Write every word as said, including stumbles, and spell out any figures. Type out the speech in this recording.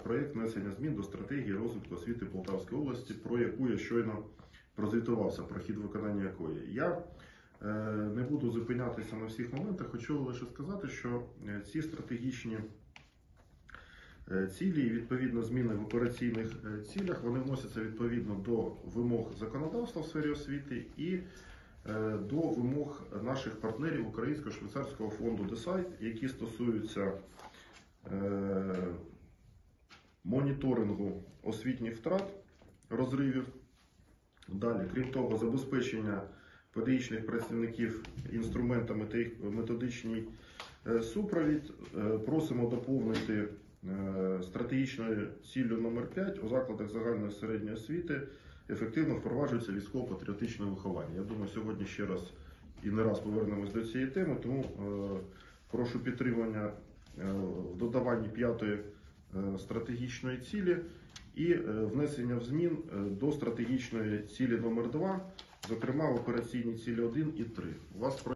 проєкт внесення змін до стратегії розвитку освіти Полтавської області, про яку я щойно прозвітувався, про хід виконання якої. Я е, не буду зупинятися на всіх моментах, хочу лише сказати, що ці стратегічні цілі і відповідно зміни в операційних цілях, вони вносяться відповідно до вимог законодавства в сфері освіти і до вимог наших партнерів Українського швейцарського фонду Десайт, які стосуються моніторингу освітніх втрат, розривів. Далі, крім того, забезпечення педагогічних працівників інструментами та їх методичний супровід. Просимо доповнити стратегічною ціллю номер п'ять у закладах загальної середньої освіти ефективно впроваджується військово-патріотичне виховання. Я думаю, сьогодні ще раз і не раз повернемось до цієї теми, тому е, прошу підтримання е, в додаванні п'ятої е, стратегічної цілі і е, внесення змін е, до стратегічної цілі номер два, зокрема в операційній цілі один і три. У вас